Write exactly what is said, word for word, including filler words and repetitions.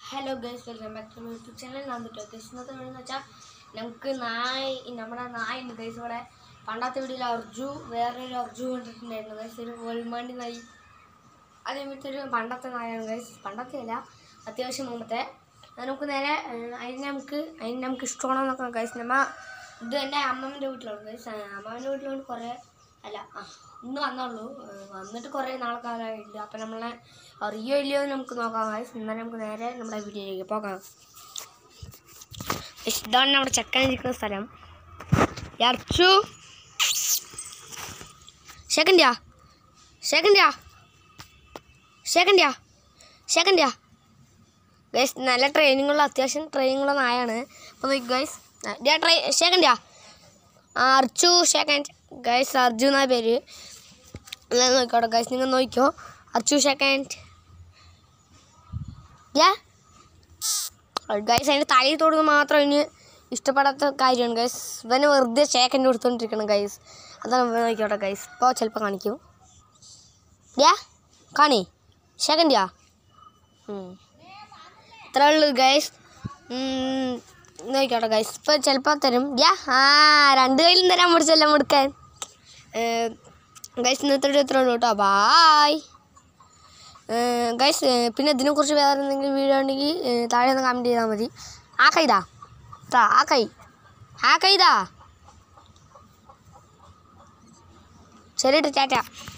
Hello guys, welcome back to my YouTube channel. വന്നിട്ടോ guys, ഇന്നത്തെ video എന്ന് വെച്ചാൽ നമുക്ക് നായ് നമ്മുടെ നായുണ്ട് ഗൈസ്. ഇവിടെ പണ്ടത്തെ വീഡിയോയിൽ അർജു വേറൊരു അർജു കണ്ടിട്ടുണ്ടായിരുന്നു ഗൈസ്, ഒരു വെൾമാണ്ടി നായി. അതേപോലത്തെ ഒരു പണ്ടത്തെ നായാണ് ഗൈസ്. പണ്ടത്തെ അല്ല, അത്യാവശ്യം മുമ്പത്തെ. നമുക്ക് നേരെ അതിന് നമുക്ക് അതിന് നമുക്ക് ഇഷ്ടമാണോ നോക്കാം ഗൈസ്. നമ്മ ഇത് എൻ്റെ അമ്മമ്മൻ്റെ വീട്ടിലാണ് ഗൈസ്. അമ്മമ്മൻ്റെ വീട്ടിലോട്ട് കുറേ അല്ല ആ ഇന്ന് വന്നുള്ളൂ. വന്നിട്ട് കുറേ നാളെ കാലമായിട്ടുണ്ട്. അപ്പം നമ്മളെ അറിയോ ഇല്ലയോ എന്ന് നമുക്ക് നോക്കാം ഗൈസ്. എന്നാൽ നമുക്ക് നേരെ നമ്മുടെ വീഡിയോയിലേക്ക് പോകാം. ഇതാണ് നമ്മുടെ ചെക്കനിരിക്കുന്ന സ്ഥലം. അർച്ചു സെക്കൻഡ്യാ സെക്കൻഡ്യാ സെക്കൻഡ്യാ സെക്കൻഡ്യാ ഗൈസ്. നല്ല ട്രെയിനിങ്ങുള്ള അത്യാവശ്യം ട്രെയിനിങ്ങുള്ള നായാണ്. അപ്പോൾ നോക്കി ഗൈസ്, ട്രൈ സെക്കൻഡ്യാ അർച്ചു സെക്കൻഡ് ഗൈസ്. അർജു എന്നാ പേര്. എല്ലാം നോക്കിക്കോട്ടെ ഗൈസ്, നിങ്ങൾ നോക്കിക്കോ. അർച്ചു സെക്കൻഡ് യാ ഗൈസ്. അതിൻ്റെ തലയിൽ തൊടുന്നത് മാത്രം ഇനി ഇഷ്ടപ്പെടാത്ത കാര്യമാണ് ഗൈസ്. ഇവന് വെറുതെ സെക്കൻഡ് കൊടുത്തുകൊണ്ടിരിക്കണം ഗൈസ്. അതാണ് നോക്കിക്കോട്ടെ ഗൈസ്. ഇപ്പോൾ ചിലപ്പോൾ കാണിക്കും. യാ കാണി സെക്കൻഡ് യാ ഇത്ര ഉള്ളു ഗൈസ്. നോക്കിക്കോട്ടെ ഗൈസ്, ഇപ്പോൾ ചിലപ്പോൾ തരും. യാ ആ രണ്ട് കയ്യിലും തരാൻ പിടിച്ചെല്ലാം കൊടുക്കാൻ ഗൈസ്. ഇന്നത്തെ എത്ര ഉള്ളൂ കേട്ടോ. Bye guys. പിന്നെ ഇതിനെക്കുറിച്ച് വേറെ എന്തെങ്കിലും വീഡിയോ ഉണ്ടെങ്കിൽ താഴെ ഒന്ന് കമൻറ്റ് ചെയ്താൽ മതി. ആ കൈതാ താ ആ കൈ ആ കൈതാ ശരി ടാറ്റ.